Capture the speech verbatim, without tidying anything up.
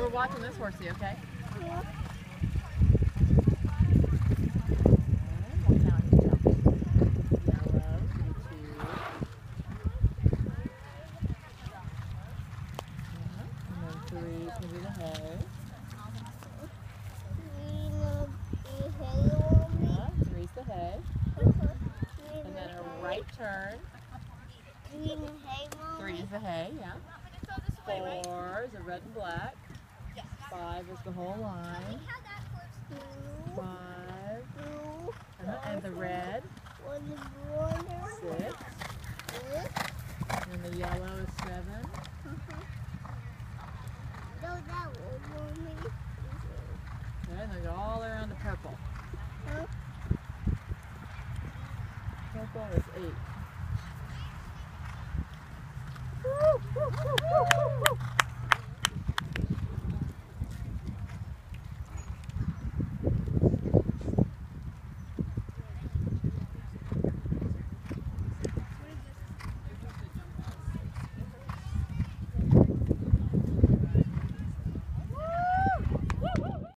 watching this horsey, okay? Yeah. Three is going to be the hay. Yeah, three's the hay. And then a right turn. Three is the hay, yeah. Four is the red and black. Five is the whole line. Five. Uh-huh. And the red. Six. And the yellow is seven. Okay, and they go all around the purple. Purple is eight.